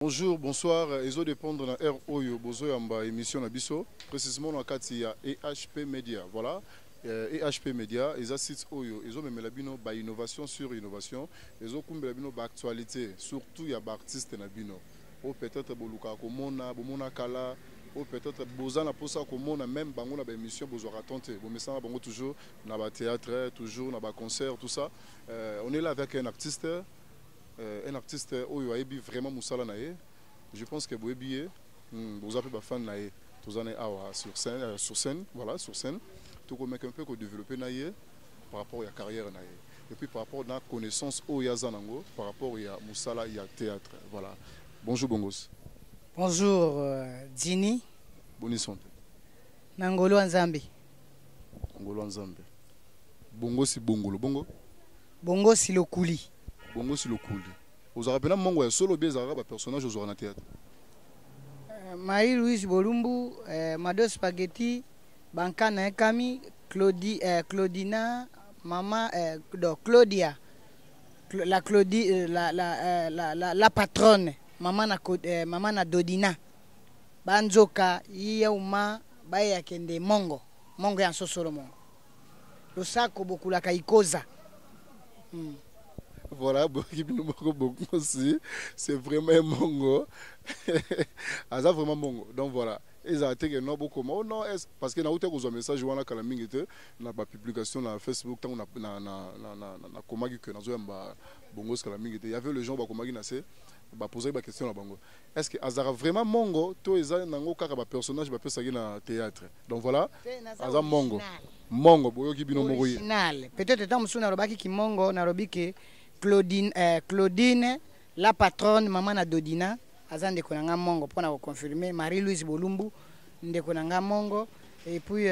Bonjour, bonsoir. Ezo dépendre de la ROYO, Bozo Yamba, émission Nabiso. Précisément, dans le il y a EHP Media. Voilà. EHP Media, ils assistent Oyo. Ils ont même la bino, innovation sur innovation. Ils ont la bino, actualité. Surtout, il y a des artistes Nabino. Ou peut-être Boluka Komona, Bomona Kala. Ou peut-être Bozana Posa Komona, même Bango na émission Bozo raconter. Bon, mais ça, Bango toujours, dans le théâtre, toujours, dans le concert, tout ça. On est là avec un artiste. Un artiste Oyo Aebi vraiment Moussala Nae. Je pense que vous êtes vous avez des fans Nae. Tous années sur scène, voilà, sur scène. Tout comme un peu que développer Nae par rapport à la carrière Nae. Et puis par rapport à la connaissance Oya Zanango, par rapport à Moussala, il y a théâtre. Voilà. Bonjour Bongos. Bonjour Dini. Bonne santé. Nangolo Nzambe. Ngolo Nzambe. Bongo si Bongolo. Bongo. Bongo si le Kouli. Bongo si le Kouli. Vous avez rappelé mon solo bien un personnage aux dans théâtre. Marie-Louise Bolumbu, Mado Spaghetti, Bankana Kami, Claudina, Maman, Claudia, la patronne, Maman na Dodina, Banzoka, Yauma, Baya Kende Mongo, Mongo Yanso Solomon. Le sac beaucoup la Kaikoza. Voilà, aussi. C'est vraiment un mongo. C'est vraiment mongo. Donc voilà. Ils ont été que non, beaucoup non, parce que nous avons un message dans la publication sur Facebook, il y avait le gens qui poser des questions à Bango. Est-ce que Azara vraiment mongo, toi ils ont un personnage qui peut dans le théâtre. Donc voilà, Azara mongo. Mongo, boyo qui bino mongo. Peut-être que nous avons qui mongo, Nairobi que Claudine, la patronne, maman na Dodina, Azan de Konanga Mongo, pour nous confirmer, Marie-Louise Bolumbu, de Konanga Mongo, et puis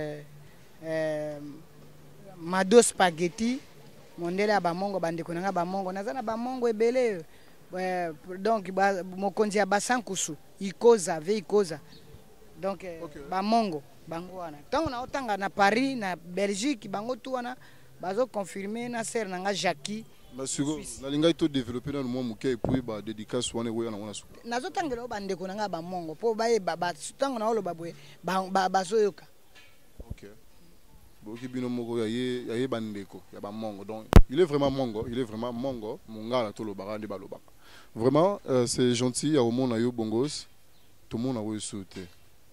Mado Spaghetti, Mondela Bamongo, Bande Konanga Bamongo, Nazana Bamongo et Belé. Donc, Mokonzi a Basankusu, Ikoza, Veikoza. Donc, Bamongo, Bangoana. Tant on a autant na Paris, na Belgique, Bango Touana, Bazo confirmé, na Ser Nanga Jackie. La linga est développée dans le monde et puis bah dédicace soane we na wana. Nazo tangelo bande ko nanga ba mongo po ba tango na olo babwe ba soyoka. OK. Boki bino moko ya bandeko ya ba mongo. Donc il est vraiment mongo, mongala to lo barande ba lobaka. Vraiment c'est gentil à au monde na yo bongos. Tout le monde a eu sauté.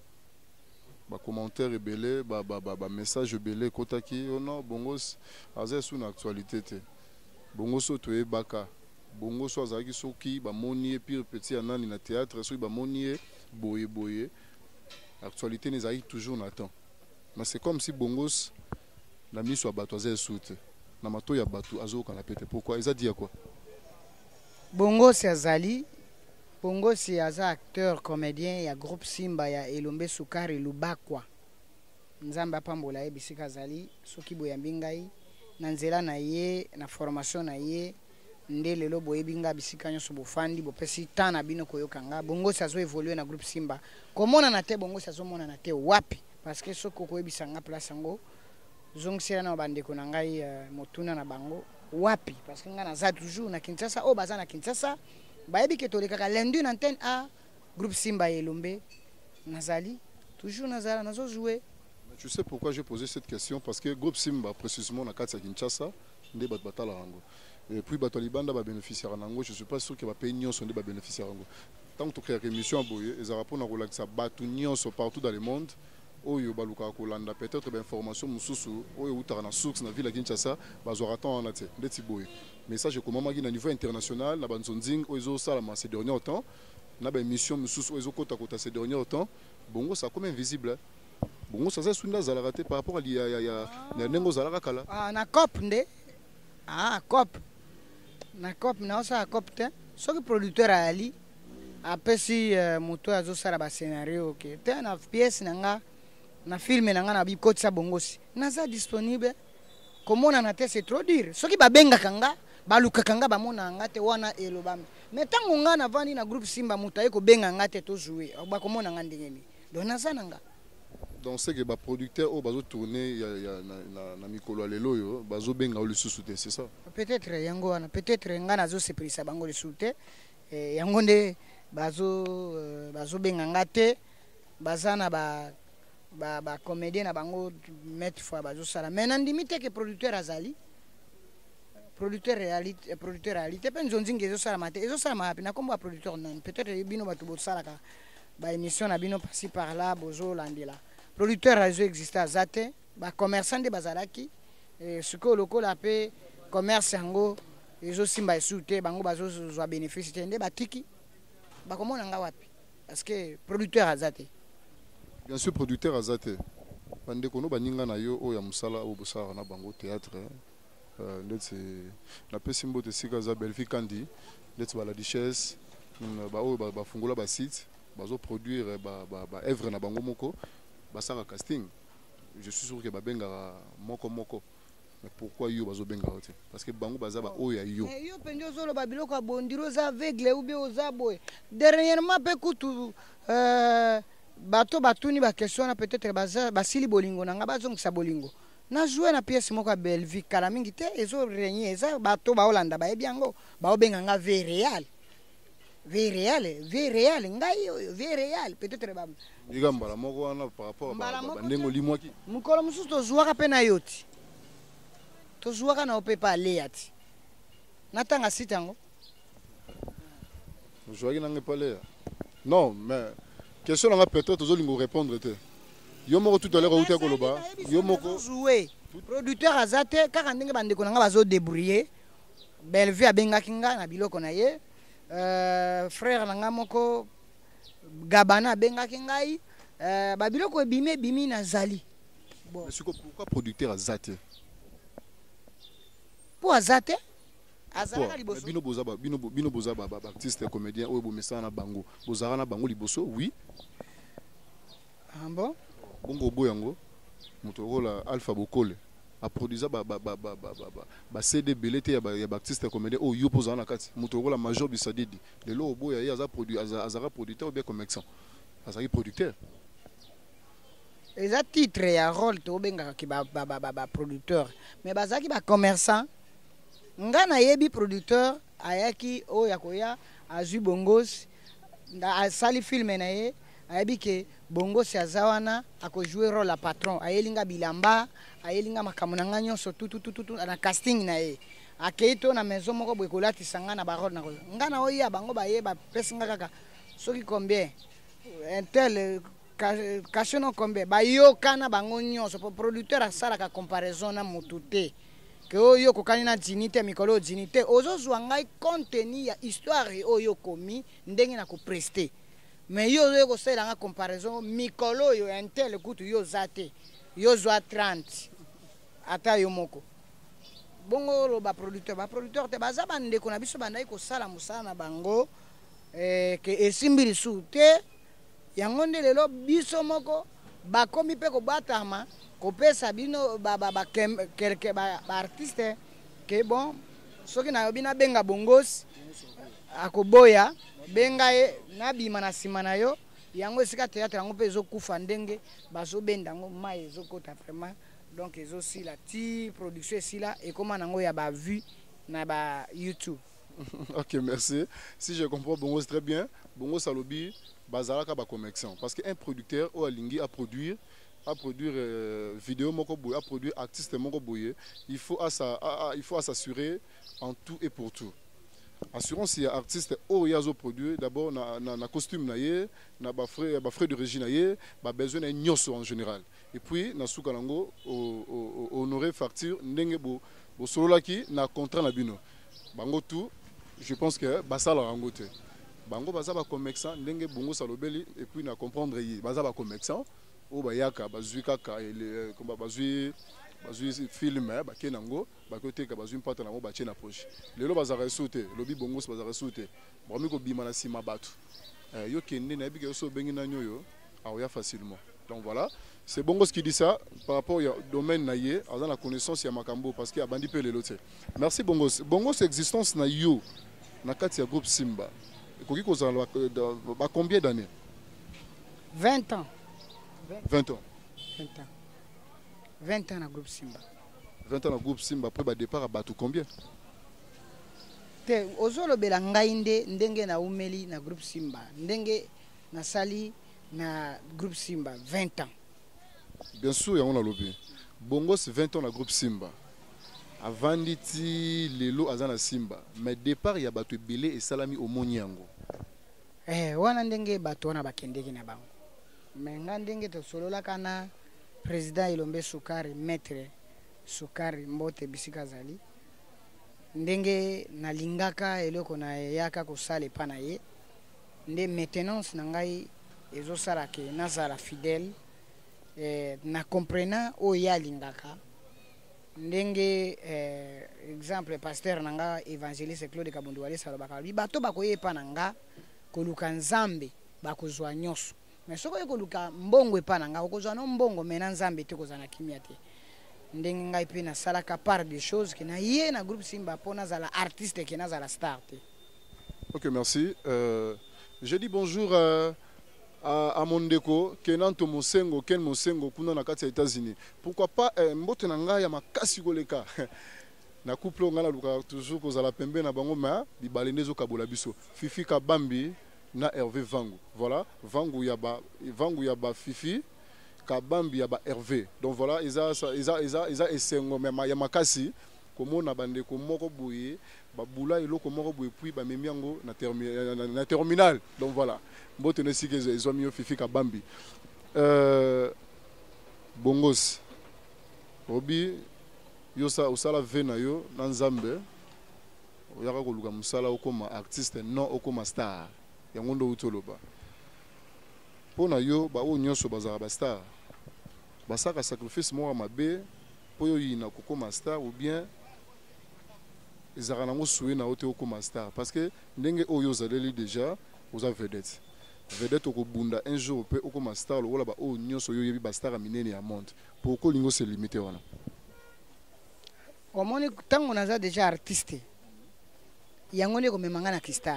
Ba commentaire belé ba message belé kotaki non bongos aza sous actualité te. Bongo so toye baka bongo so azaki soki ba moni pire petit anani na théâtre so ba moni boye actualité les aïe toujours na temps mais c'est comme si bongos la mise soit bato aza soute na mato ya bato azoka na pete pourquoi ils a dit quoi bongo c'est azali bongo c'est aza acteur comédien ya groupe Simba ya Elombe Sukari Lubakwa nzamba pambola ebisika azali soki boyambi ngai na nzela na ye na formation na ye nde lelo boyebi nga bisika nyonso bofandi bopesi temps na bino koyoka nga bongo sazo évoluer na groupe Simba komona na te bongo sazo mona na te wapi parce que soko koyebisa nga place yango zongisela na bandeko na ngai motuna na bango wapi parce que nga naza toujours na Kinshasa o baza na Kinshasa bayebi ke tolekaka lundi na antenne a groupe Simba Elombe nazali toujours nazala nazo jouer. Tu sais pourquoi j'ai posé cette question? Parce que groupe Simba, précisément, dans Kinshasa, il y a des et puis, les Libanda va bénéficier de je ne suis pas sûr qu'il va payer Nyon, va bénéficier de tant que tu crées une émission à Boye, ils ont que ça bat Nyon partout dans le monde. Oyo baluka kolanda peut-être des informations mususu oyo utara na source na ville à Kinshasa bazoraton en até ndeti boye mais ça je comment à niveau international na banzonzing oyo salama ces derniers temps na ba émission mususu oyo kota ces derniers temps bongo ça comme invisible. Bon, ça c'est une raté par rapport à kala. Ah, na cop nde. Ah, cop. Na cop na osa cop te. So que producteur ali apesi moto azo sala ba scénario OK. Te na pièce nanga na film nanga na bi kotsa bongosi. Naza disponible. Komona na te c'est trop dur. So ki ba benga kanga, ba luka kanga ba mona nga te wana elobam. Mais tango nga na vandi na groupe Simba mutaye ko benga nga te to jouer. Ba komona nga ndengeni. Donc naza nanga. Donc c'est que les producteurs ont tourné na mikolo lelo yo bazo benga le sous-souté c'est ça. Peut-être yango wana peut-être nga nazo se prisa bango le soute yango nde bazo benganga te baza na ba comédien na bango mettre fois bazo sala mais nandimi te que producteur azali producteur réalité pe nzonzinga ezosala te ezosala mapi na kombo ya producteur nani peut-être bino bato bosalaka ba émission na bino par-ci par là bozo landela producteur azo existe aza te ba commerçant nde bazalaki sikoyo lokola pe commerce yango ezosimba esu te bango bazozwa bénéfice te nde batiki bakomona nga wapi parce que producteur aza te. Bien sûr producteur aza te bandeko no baninga na yo oyo ya mosala oyo bosalaka na bango théâtre ndeti napesi mbote esika aza Belfi Kandi ndeti bala duchesse baoyo bafungola basite bazoproduire baœuvre na bango moko basala casting. Je suis sûr que babengaka moko mais pourquoi yo bazobengaka te parce que bango baza ba oyo ya yo yo pendio zolo babiloko abondiro za aveugle ou bien oza boye dernièrement pe kutu bato batuni ba question na peut-être baza basili bolingo nanga bazongisa bolingo na jouer na pièce moko ya Belvi kala mingi te ezo régner eza bato ba Holanda ba ebiango ba obenganga vie réel ngai yo vie réel peut-être ba igambala moko wana par rapport à ndengo limwaki mukolo mususu tozwaka pe na yoti tozwaka na opepa aleya ti natanga site yango ozwaki nanga epa aleya non mais question nanga peut-être tozolingo répondre te yo moko tout à l'heure outa koloba yo moko jouer producteur aza te kaka ndenge bandeko nanga bazodébrouiller Belvi abengaki nga na biloko na ye frère nanga moko Gabana abengaki ngai babiloko ebimi nazali bon pourquoi producteur aza te po aza te azalaka liboso bino boza artiste comédien oyo bomesana na bango bozalaka na bango liboso oui bon bongo obo yango moto okola Alpha Bokole aproduisa CD belé te ya baartiste comédien oyo yo pozala na kati moto okola Major Bisadidi lelo obo ya ye azalaka producteur ou bien commerçant azalaki producteur eza titre ya rôle tobengaka ki producteur mais bazalaki commerçant nga nayebi producteur ayaki oyo akoya azwi bongosi asali filme na ye ayebi ke bongosi aza wana akojouer rôle ya patron ayelinga bilamba ayelinga makambo na nga nyonso tutututu na casting na ye akei to na maison moko boye kolatisa nga na barole na nga na oya bango baye bapesi nga kaka soki combien un tel cachet non combien bayokana bango nyonso po producteur asalaka comparaison na motu te ke oyo kokani na dignité mikolo dignité ozozwa ngai contenu ya histoire oyo komi ndenge na koprester mais yo oyo kosalanga comparaison mikolo oyo intel kutu yo zate yo zwa 30 ata yo moko bongo lo producteur te baza bandeko na biso bandai kosala mosala na bango ke esimbi lisu te yango nde lelo biso moko bakomi mpe kobatama kopesa bino quelque baartiste ke bon soki nayobi nabenga bongosi akoboya benga ye nabima na nsima na yo yango esika théâtre yango mpe ezokufa ndenge bazobenda yango mai ezokota vraiment donc ezosila ti production esila ekoma nango ya bavue na ba YouTube. Ok, merci. Si je comprends bongo c'est très bien. Bongo salobi bazalaka ba connexion parce que un producteur ou alingi à produire vidéo moko boye, à produire artiste moko boye, il faut s'assurer en tout et pour tout. Assurance il y a artiste o yazo produire d'abord na costume na ye, na ba frais de régie na ye, ba besoin na nyoso en général. Et puis na suka nango honorer facture ndenge bo sololaki na contrat na bino. Bango tout, je pense que basala rango te. Bango baza ba commerçant ndenge bongo salobeli et puis na comprendre yi baza ba commerçant o bayaka bazui kaka ele komba bazui film ba kenango ba côté ka bazui mpata nango ba tchena poche. Lelo bazara sauter, lobi bongo bazara sauter. Bomi ko bima na sima batu. Yo kende na bika yo so bengi na nyoyo aoya facilement. Donc voilà, c'est bongo ce qui dit ça par rapport au domaine naïe, à la connaissance ya makambo parce qu'il y a bandi pe lelote. Merci bongo. Bongo c'est existence na yo na kati ya groupe Simba. Koki ko za ba combien d'années? 20 ans. 20 ans. 20 ans. 20 ans na groupe Simba. 20 ans na groupe Simba après ba départ à Batou combien? te ozolobela ngai nde ndenge na umeli na groupe Simba ndenge nasali na groupe Simba 20 ans. Bien sûr, on a lobby. Bongo c'est 20 ans na groupe Simba. Avant diti lelo azana Simba, mais départ ya bato belé et salami au Moniango. Wana ndenge bato wana bakendeki na bango. Mais nga ndenge to solola kana président Elombe Sukari maître Sukari Mbote Bisika Zali. Ndenge nalingaka eloko na yaka kosala epa na ye nde maintenance na ngai ezosala ke nazala fidèle na comprenant oyo ye alingaka ndenge exemple pasteur na nga évangéliste Claude Kabundu Wale salobaka bato bakoye epa na nga koluka nzambe bakozwa nyonso mais soko ye koluka mbongo epa na nga okozwa no mbongo mais na nzambe te kozwa na kimia te. Ndenge ngai pe na salaka part des choses que na yé na groupe Simba pour nazala artiste que nazala star. Ok, merci. Je dis bonjour à mon déco, Kenanto Mosengo, Ken Mosengo, kuna na kati ya États-Unis. Pourquoi pas mbote na ngai ya makasi koleka. Na couple ngala luka toujours kozala pembe na bango ma bibale ndezo kabola biso. Fifi Kabambi na Hervé Vangu. Voilà, Vangu ya ba Fifi Kabambi ya ba Hervé. Donc voilà, isa esengo mema ya makasi komo na bande ko moko boye ba bula eloko moko boye puis ba memiango na terminal. Donc voilà. Mbote ne sike ezo mio Fifi Kabambi. Bongos. Obi yosa usala vena yo na Nzambe. Oyaka koluka musala okoma artiste non okoma star. Yango ndo utoloba. Pona yo ba o nyonso bazara ba star. Basaka sacrifice moko mabe po yo yina kokoma star ou bien ezaka nango soué na ote okoma star parce que ndenge oyo zaleli déjà oza vedette. Vedette okobunda un jour pe okoma star lokola ba o nyonso yo yebi ba star minene ya monde. Pour ko lingo se limiter wana. Omoni tango naza déjà artiste. Yango ne ko memanga na kistar.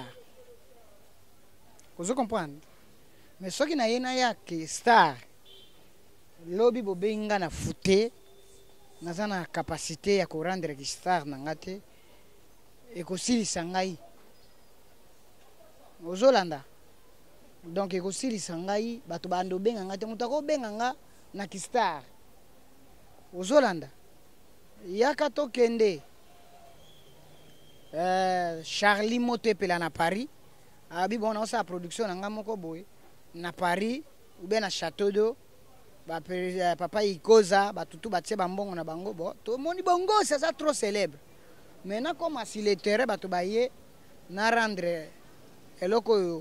Vous comprenez? Mais ce qui n'a rien que star, lobby bobenga na fouté, naza na capacité ya ko rendre ki star na ngate et ko silisa ngai. Ozolanda. Donc e ko silisa ngai bato bando benga ngate mutako benga nga na ki star. Ozolanda. Yaka to kende. Charlie Motepela na Paris. Abi bon on sa production nga moko boy na Paris ou bien na Château d'Eau ba papa ikoza ba tutu ba tse ba mbongo na bango bo to moni bongo c'est ça trop célèbre maintenant comme si le terrain ba to ba ye na rendre eloko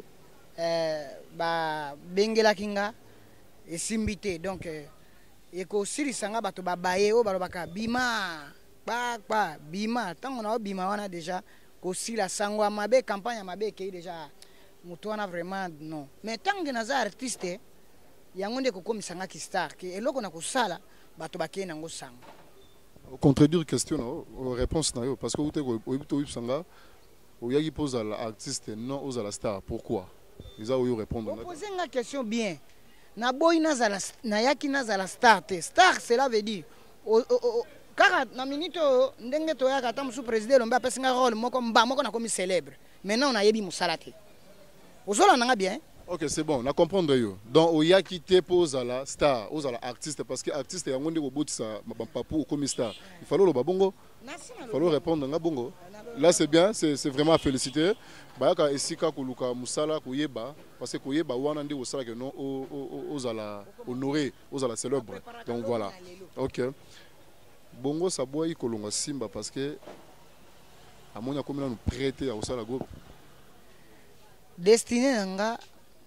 ba bengela kinga et simbité donc e ko siri sanga ba to ba baye o ba baka bima ba bima tango na bima wana déjà aussi la sangwa mabe campagne mabe qui déjà mutuana vraiment non mais tant que naza artiste yango nde kokomisanga ki star ki eloko na kosala bato bakeye nango sanga contredire question na réponse na yo parce que ute ko ibsanga oyaki pose la artiste non aux la star pourquoi ils a eu répondre poser une question bien na boy nazala na yaki nazala star te star cela veut dire car na minute ndenge to yaka tam sous président Lomba pesinga rôle moko mba moko na komi célèbre maintenant on a yebi musala te ozola nanga bien. Ok, c'est bon, on a comprendre yo. Donc oya quitté pose à la star, aux la artiste parce que artiste ya ngonde ko botisa papu comme star. Il fallait le babongo. Il fallait répondre nga bongo. Là c'est bien, c'est vraiment à féliciter. Bayaka esika koluka musala koyeba parce que koyeba wana ndi osala que non aux la honorer, aux la célèbre. Donc voilà. OK. Bongo saboa ikolonga Simba parce que amonya komina nous prêter à osala groupe. Destiné nanga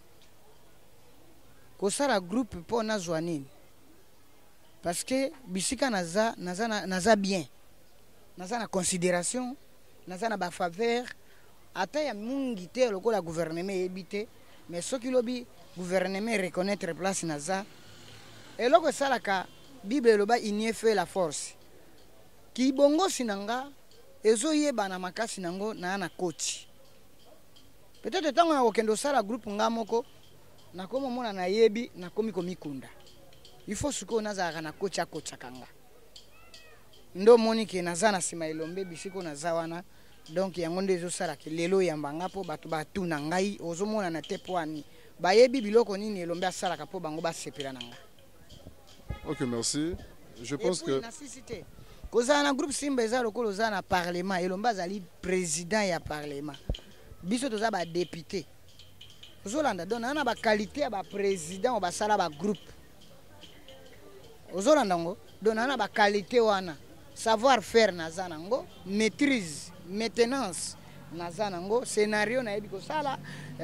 kosala groupe pour nazwa nini parce que bisika naza bien naza na considération naza na ba faveur ata ya mungi te lokola gouvernement ebité mais soki lobi gouvernement reconnaître place naza eloko salaka bible loba inie fait la force ki bongo sinanga ezoyeba na makasi nango na coach. Peut-être tant on a okendo sala groupe ngamoko na komo mona na yebi na komi komikunda. Il faut suko nazaka na kocha kanga. Ndo moni ke nazana sima Elombe bisiko nazawana donc yango nde ezosalaka lelo yambanga mpo bato batuna ngai ozomona na te po ani bayebi biloko nini elombe asalaka mpo bango basepela na ngai. Ok, merci. Je pense que kozala na groupe Simba eza lokola oza na parlement elombe azali président ya parlement biso toza badepute ozolanda donc na bakalite ya baprésident o basala bagroupe ozolanda ngo donc na bakalite wana savoir faire naza nango maîtrise maintenance naza nango scénario nayebi kosala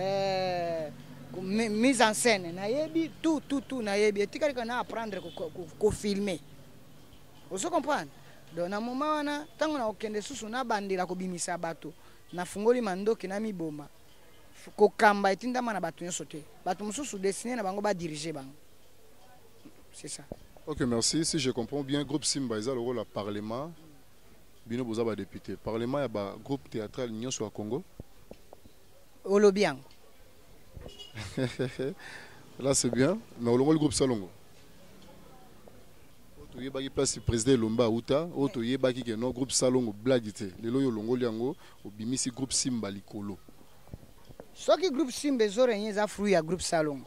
mise en scène nayebi tout nayebi etikalika na apprendre ko filmer ozo comprendre donc na moment wana tango na okende susu na bandela kobimisa bato na fungoli mandoki na miboma kokamba etindama na bato nyonso te bato mosusu destiné na bango ba diriger bango, c'est ça. Ok, merci. Si je comprends bien, groupe Simba eza le rôle à parlement bino boza ba député parlement ya ba groupe théâtral nyonso à Congo olobiang. Là c'est bien, mais au le groupe Salongo to yebaki place président Lomba Uta o to yebaki ke no groupe Salongo blague te lelo yo longo liango obimisi groupe Simba likolo soki groupe Simba ezorenye eza fruit ya groupe Salongo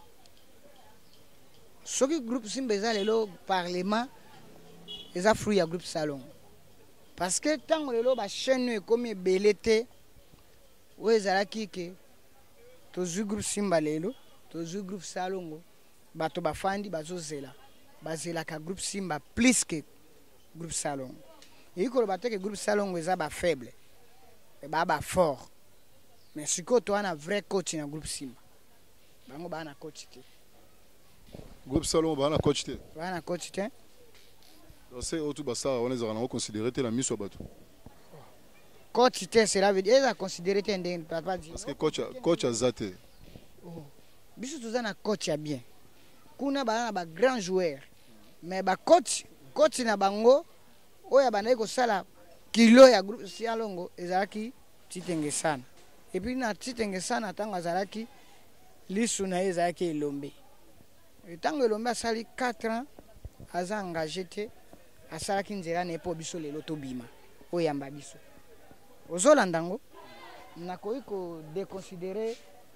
soki groupe Simba eza lelo parlement eza fruit ya groupe Salongo parce que tango lelo ba chaîne ekomi ebele te o ezalaki ke tozwi groupe Simba lelo tozwi groupe Salongo bato bafandi bazozela bazelaka groupe Simba plus que groupe Salongo eyikolo bateke groupe Salongo eza ba faible ba fort mais sikoyo to ana vrai coach na groupe Simba bango bana coach te groupe Salongo bana coach te c'est autre basa on les a considéré la mise sur bateau coach te cela veut dire considéré te ndenge papa dit parce que coach a zaté biso tozana coach ya bien kuna bana ba grand joueur mais ba coach na bango oya bana ko sala kilo ya groupe Salongo ezalaki titenge sana et puis na titenge sana tanga zalaki lisu na ezalaki elombe tango elombe asali 4 ans aza engagé te asalaki nzela na epo biso lelo tobima oyamba biso ozolanda ngo nakoki ko déconsidérer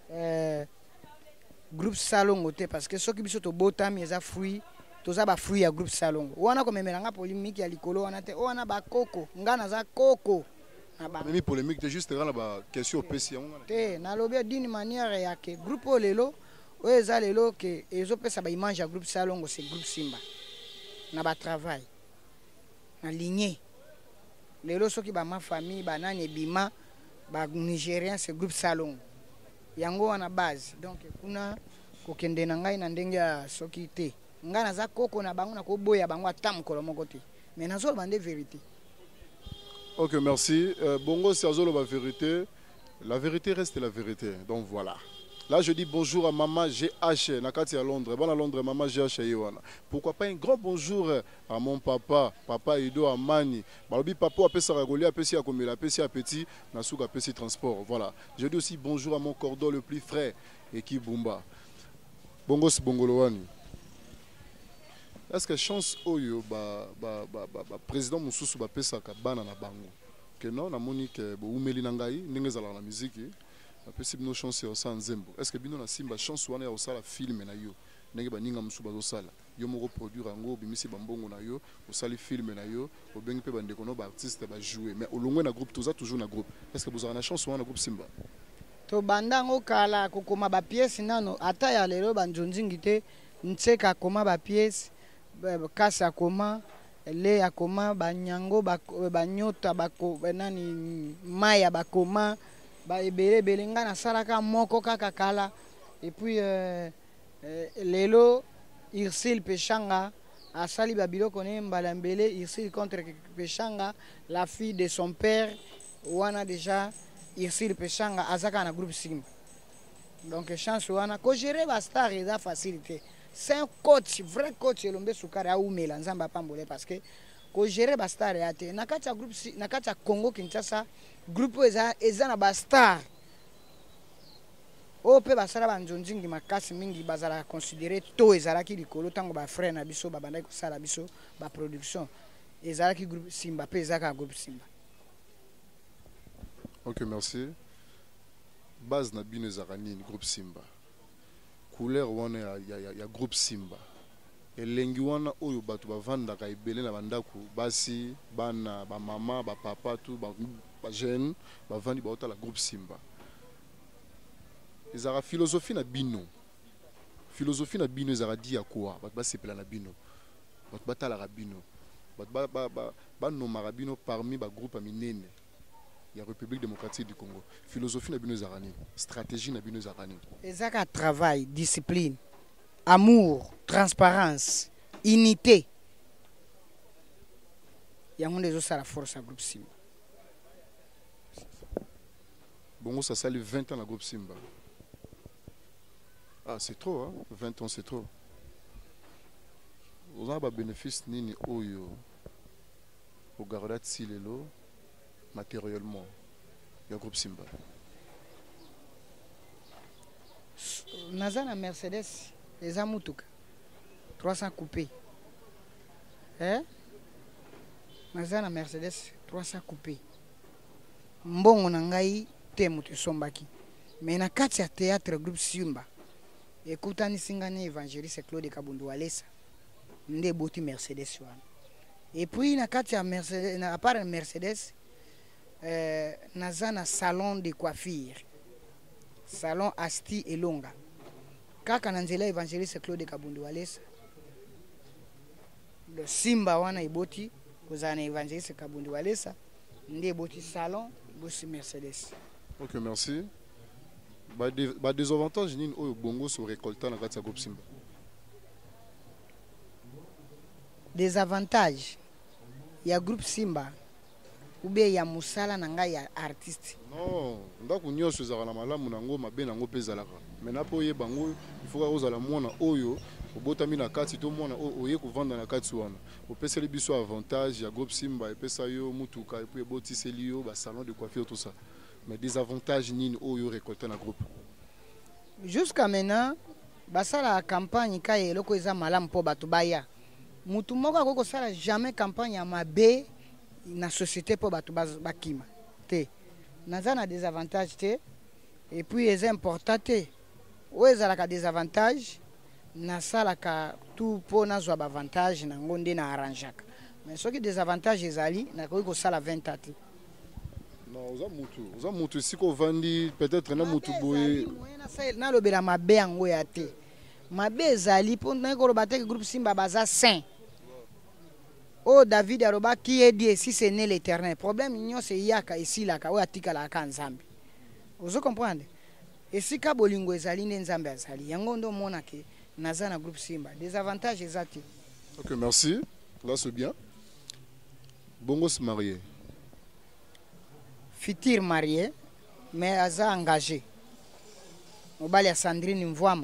groupe Salongo te parce que soki biso tobotami eza fruit toza ba fruit ya groupe Salongo wana komemelanga polémique ya likolo wana te wana ba koko ngana za koko na ba même polémique te juste ngana ba question pesi ngana te na lobia d'une manière ya ke groupe lelo o eza lelo ke ezopesa ba image ya groupe Salongo c'est groupe Simba na ba travail na lignée lelo soki ba ma famille ba nani bima ba Nigérien c'est groupe Salongo yango wana base donc kuna kokende na ngai na ndenge ya soki te ngai naza koko na bango na koboya bango ata mokolo moko te mais nazoloba nde vérité. Ok, merci. Bongo c'est azoloba vérité, la vérité reste la vérité, donc voilà. Là, je dis bonjour à Maman GH, Nakati à Londres. Bon à Londres, Maman GH à Yoana. Pourquoi pas un grand bonjour à mon papa, Papa Edo Amani. Balobi papa a sa ragoli, a pessi à Komela, a pessi à Petit, Nasuka, a pessi transport. Voilà. Je dis aussi bonjour à mon cordon le plus frais, Eki Bumba. Bongo c'est Bongoloani. Est-ce que chance Oyo, président Moussous, ba pesa ka bana na bango? Que non, na monique, bo umeli nangai, n'engezala la musique. Apesi bino chance ya osala nzembo. Est-ce que bino na Simba chance wana ya osala film na yo ndenge baninga musu bazosala yo moko produire yango bimisi bambongo na yo osali film na yo obengi pe bandeko no ba artiste ba jouer mais olongwe na groupe toza toujours na groupe. Est-ce que vous avez na chance wana groupe Simba to bandango kala kokoma ba pièce nano ata ya lelo banjonjingi te ntseka koma ba pièce kasa koma le akoma banyango banyota bako nani maya bakoma ba ebele belenga na salaka moko kaka kala et puis lelo Irsil Pechanga asali babiloko ne mbala mbele Irsil contre Pechanga la fille de son père wana déjà Irsil Pechanga azaka na groupe Simba donc chance wana ko gérer ba star eza facilité c'est un coach vrai coach elombe sukari a umela nzamba pambole parce que ko gérer ba star ya te na kati ya groupe na kati ya Congo Kinshasa groupe eza na ba star o pe basala banjonjingi makasi mingi bazala considérer to ezalaki likolo tango ba frère na biso babandaki kosala biso ba production ezalaki groupe Simba pe ezaka groupe Simba. Ok, merci. Base na bino ezalaka nini groupe Simba? Couleur wana ya groupe Simba. Elengi wana oyo bato bavandaka ebele na bandako basi bana ba mama ba papa tout ba jeune bavandi baotala groupe Simba. Ezalaka philosophie na bino. Philosophie na bino ezalaka di ya quoi? Bato basepela na bino. Bato batalaka bino. Bato banomaka bino parmi ba groupe minene ya République démocratique du Congo. Philosophie na bino ezalaka nini? Stratégie na bino ezalaka nini? Ezaka travail, discipline, amour, transparence, unité. Yango ndezo sala force à groupe Simba. Bongo ça sali 20 ans na groupe Simba. Ah, c'est trop, hein? 20 ans, c'est trop. Vous avez un bénéfice nini oyo au garda Tsilelo matériellement. Il y a groupe Simba. Nazana Mercedes, les amutuka 300 coupés. Hein? Nazana Mercedes 300 coupés. Mbongo na ngai te mutu sombaki. Mais na kati ya théâtre groupe Simba. Ekutani singane évangéliste Claude Kabundu Walesa. Nde boti Mercedes wana. Et puis na kati ya Mercedes, na part Mercedes, nazana salon de coiffure. Salon Asti Elonga. Kaka na nzela évangéliste Claude Kabundu Walesa. Le Simba wana iboti kozana évangéliste Kabundu Walesa. Nde boti salon bosi Mercedes. Ok, merci. Bah des avantages ni oyo bongo so récoltant na kati ya groupe Simba. Des avantages. Il y a groupe Simba ou bien il y a musala nanga ya artiste. Non, ndako nyonso ezala na malamu nango mabe nango pezalaka. Mais na po ye bango il faut que ozala mwana oyo obotami na kati to mwana oye kovanda na kati wana. Opeseli biso avantage ya groupe Simba epesa yo mutuka et puis ebotiseli yo ba salon de coiffure tout ça. Mais des avantages nini oyo récolté na groupe. Jusqu'à maintenant, basala campagne ka eloko eza malamu po bato baya. Mutu moko akoko sala jamais campagne ya mabe na société po bato bakima. Te. Naza na des avantages te et puis eza important te. O ezala ka des avantages na sala ka tout po nazwa ba avantage na ngonde na arrangeaka. Mais soki des avantages ezali na ko sala 20 ans te. Non, oza mutu siko vandi peut-être na mutu boye. Na lobela mabe yango ya te. Mabe ezali po na ko loba te groupe Simba baza saint. Oh David aroba qui est dit si c'est né l'Éternel. Problème nyo c'est yaka ici la ka o atika la ka nzambe. Vous comprenez? Et si ka bolingo ezali ne nzambe azali. Yango ndo mona ke naza na groupe Simba. Des avantages ezati. Ok, merci. Là c'est bien. Bongo se marié. Futur marié, mais aza engagé. Mobali ya Sandrine Mvwama.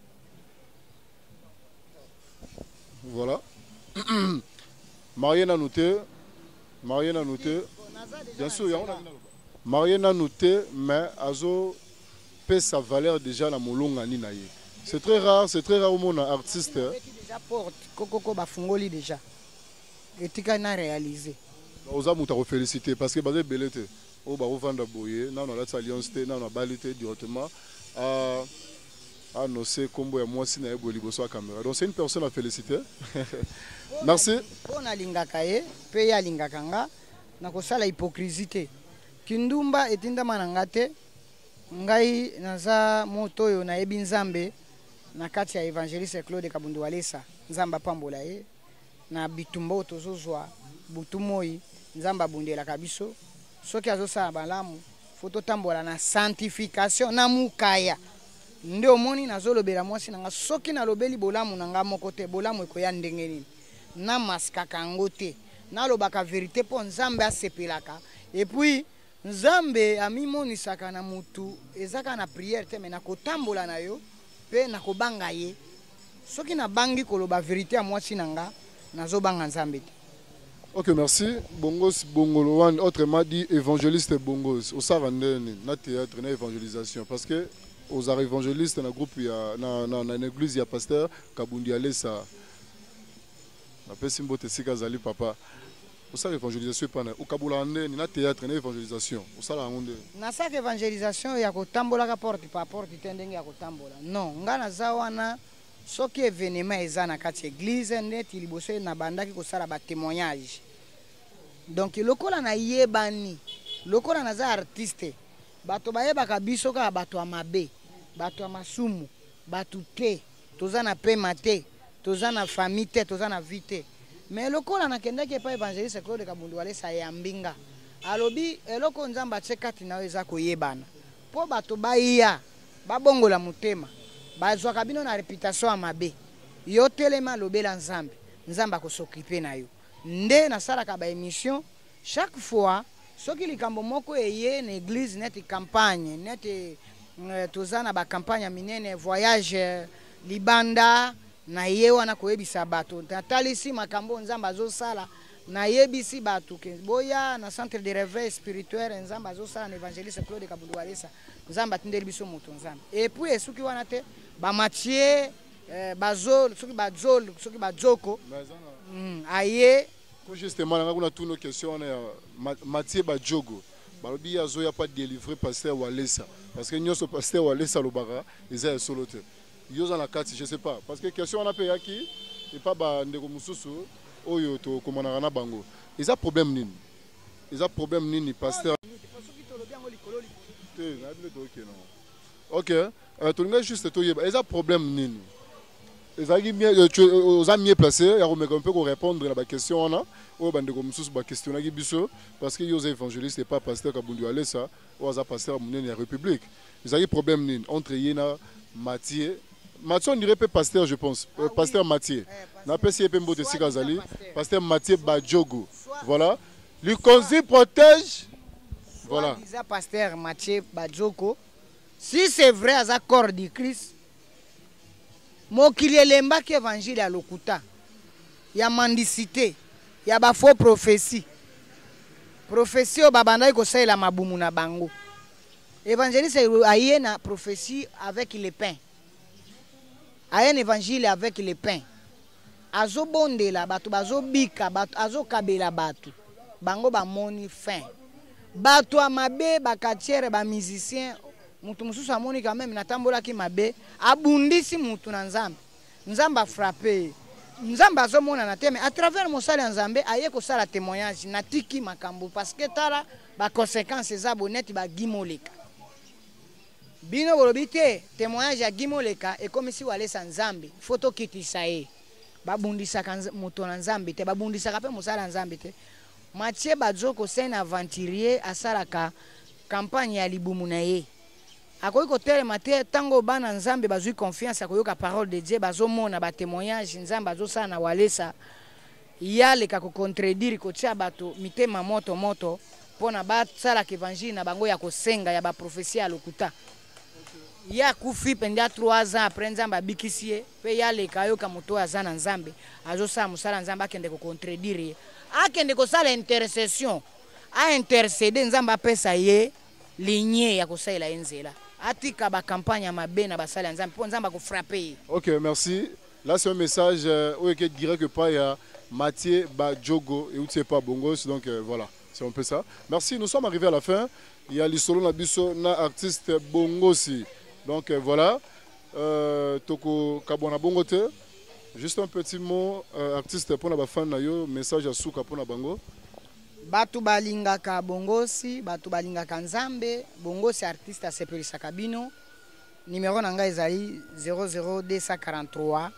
Voilà. Marié na noté. Bien sûr, marié na noté, mais azo paie sa valeur déjà la molonga ni na ye. C'est très rare au monde artiste. Déjà porte kokoko bafungoli déjà. Et tika na réalisé. Oza muta ko féliciter parce que bazé belete. O ba vendre boyer, na la alliance te, na balité directement à annoncer combo et moi si na eboli boso à caméra. Donc c'est une personne à féliciter. Merci. On a lingaka ye, pe ya lingaka nga na kosala hypocrisie. Kindumba etinda mananga te. Ngai naza moto yo na ebi nzambe na kati ya évangéliste Claude Kabundu Walesa. Nzamba pambola ye na bitumba tozozwa butumoi nzamba bundela kabiso. Soki azosala balamu foto tambola na sanctification na mukaya nde omoni nazolobela mwasi nanga soki nalobeli bolamu nanga moko te bolamu ekoya ndenge nini na maskaka yango te nalobaka vérité po nzambe asepelaka et puis nzambe amimonisaka na mutu ezaka na prière te me na kotambola na yo pe na kobanga ye soki nabangi koloba vérité ya mwasi nanga nazobanga nzambe te. Ok, merci. Bongos Bongoloan, autrement dit évangéliste Bongos. Au Sarandene, na théâtre, na évangélisation. Parce que aux évangélistes, dans le groupe, dans l'église, il y a pasteur Kabundi Alessa. Na pe simbo te sika zali papa. ça évangélisation pas na au kabulande ni na théâtre na évangélisation au ça la onde na ça évangélisation ya kotambola ka porte par porte tendenge ya kotambola non ngana za wana soki événement eza na kati église neti liboso na bandaki kosala ba témoignage donc lokola na yebani lokola na za artiste bato bayebaka biso ka bato ya mabe bato ya masumu bato te toza na pema te toza na famille te toza na vie te mais lokola nakendaki epa évangéliste Claude Kabundu Alesa ya mbinga alobi eloko nzambe atie kati na yo eza koyebana mpo bato baiya babongola motema bazwaka bino na réputation ya mabe yo telema alobela nzambe nzambe akosokipe na yo nde nasalaka baémission chaque fois soki likambo moko eye na église neti campagne neti toza na bacampagne ya minene voyage libanda na ye wana koyebisa bato natalisi makambo nzambe azosala nayebisi bato ke boya na centre de réveil spirituel nzambe azosala na évangéliste Claude Kabundu Alesa nzambe atindeli biso moto nzambe et puis esuki wana te bamatie bazol soki badzoko aye justement nanga kuna tuno question na Mathieu Badjogo balobi azoya pas délivrer pasteur Walesa parce que nyoso pasteur Walesa lobaka eza solo te yoza na kati je sais pas parce que question on a payé qui et pas ba ndeko mususu oyo to komana na bango eza problème nini pasteur OK tolinga juste to yeba eza problème nini ezaki bien aux amis placés ya remeka un peu ko répondre à la question on a o bandeko mususu ba questionner ki biso parce que yoza évangéliste et pas pasteur Kabundu Alesa o za pasteur munene ya république ezaki problème nini entre yena Mathieu on dirait pas pasteur je pense pasteur Mathieu na pesi pe mbote sikazali pasteur Mathieu Badjogo voilà lui conduit protège voilà disait pasteur Mathieu Badjogo si c'est vrai à corps du Christ mokili elembaki évangile ya lokuta ya mendicité ya ba faux prophétie o babandaki kosalela mabumu na bango évangéliste aye na prophétie avec le pain aye na évangile avec le pain azobondela bato bazobika bato azokabela bato bango bamoni fin bato ya mabe bakatiere bamusicien mutu mususu amoni quand même natambolaki mabe abundisi mutu na nzambe nzambe afrappe nzambe azomona na te mais à travers mosala ya nzambe aye kosala témoignage natiki makambo parce que tala baconséquence eza boneti bagimoleka bino bolobi te témoignage ya gimoleka ekomisi Walesa nzambe foto kitisa ye babundisaka moto na nzambe te babundisaka mpe mosala ya nzambe te Mathieu Badjogo c'est un aventurier asalaka campagne ya libumu na ye akoki kotelema te ntango bana nzambe bazwi confiance akoyoka parole de Dieu bazomona batémoignage nzambe azosala na Walesa yaleka kocontredire kotia bato mitema moto mpona basalaka évangile na bango ya kosenga ya baprophétie ya lokuta ye akufi mpenza 3 ans après nzambe abikisi ye mpe yaleka ayoka moto oyo aza na nzambe azosala mosala nzambe akende kocontredire ye akende kosala intercession aintercede nzambe apesa ye ligne ya kosalela ye nzela atika bacampagne ya mabe na basala ya nzambe mpo nzambe akofrappe ye. Ok, merci. Là c'est un message qui dirait que pas il y a Mathieu Badjogo et où tu pas Bongos donc voilà c'est un peu ça. Merci, nous sommes arrivés à la fin. Il y a l'isolo na biso na artiste Bongosi. Donc voilà, Toko Kabona Bongote, juste un petit mot, artiste pour la fan na yo, message à Souka pour la bango. Batu balingaka Bongosi, batu balingaka Nzambe, Bongosi artiste à Sepelisa Kabino, numéro nanga ezali 00243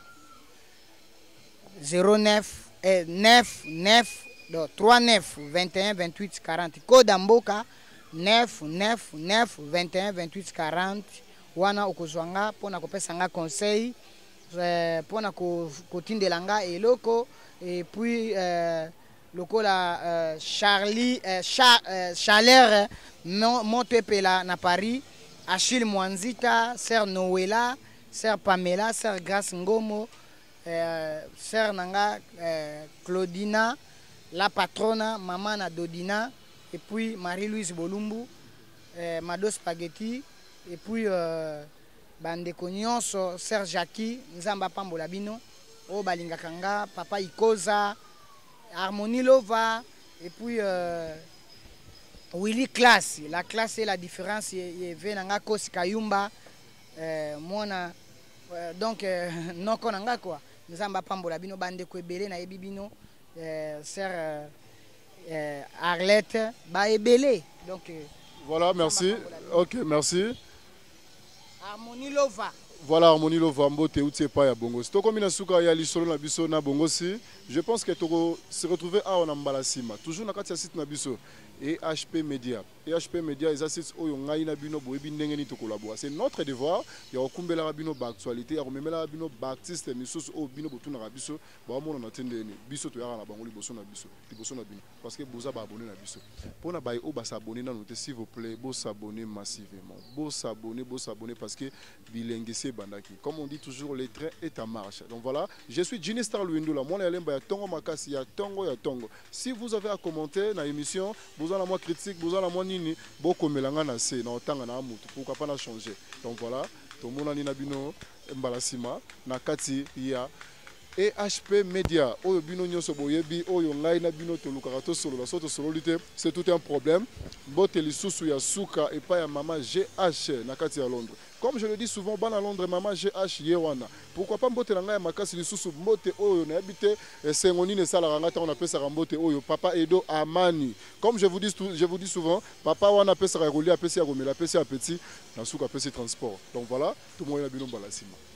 09 39 21 28 40, code Mboka 9 21 28 40. Wana okozwanga pona kopesa nga conseil pona kotindelanga eloko et puis lokola Chaleur Montepela na Paris, Achille Mwanzita, Sœur Noëlla, Sœur Pamela, Sœur Grace Ngomo, Sœur Nanga Claudina, la patrona Maman na Dodina et puis Marie-Louise Bolumbu, Mado Spaghetti. Et puis, bandeko nyonso, Sœur Jackie, Nzamba Pambola Bino, O Balingakanga, Papa Ikoza, Harmonie Lova, Et puis Willy classe, la classe et la différence est venanga kosi kayumba mona donc noko nanga quoi. Nzamba pambola bino bande ko ebele na yebi bino sœur Arlette ba ebele donc voilà, merci. OK, merci. Harmonie Lova. Voilà, Harmonie Lova mbote outie pa ya bongo. Si toko mina suka ya lisolo na biso na bongo si, je pense que toko se retrouver à on mbala sima. Toujours na kati ya site na biso EHP Media. EHP Media is assist oyo ngai na bino boyebi ndenge ni to collaborer. C'est notre devoir ya okumbela bino ba actualité, ya komemela bino ba artiste misusu o bino botuna na biso, ba mona na tendeni. Biso to yaka na bango liboso na biso, liboso na bino parce que boza ba abonner na biso. Pona ba o ba s'abonner na note s'il vous plaît, bo s'abonner massivement. Bo s'abonner parce que bilengisi bandaki. Comme on dit toujours, le train est en marche. Donc voilà, je suis Jini Star Luindula. Moi, je suis Tongo Makasi, ya Tongo. Si vous avez à commenter dans l'émission, vous avez moi critique, vous avez moi nini, beaucoup melanga na se, na otanga na amutu. Pourquoi pas na changer. Donc voilà, tout le monde a nina bino mbalasima, na kati ya EHP Media. Oyo bino nyoso boyebi, oyo ngai na bino to lukaka to solo la soto sololité, c'est tout un problème. Bote lisusu ya suka et pas ya maman GH na kati ya Londres. Comme je le dis souvent, ban à Londres, maman GH Yewana. Pourquoi pas mbote na ngai makasi lisusu mbote oyo na habité sengoni ne sala rangata on appelle ça mbote oyo papa Edo Amani. Comme je vous dis souvent, papa wana pesa ka rouler apesi ya komela apesi ya petit na suka apesi transport. Donc voilà, tout le monde a bino balasima.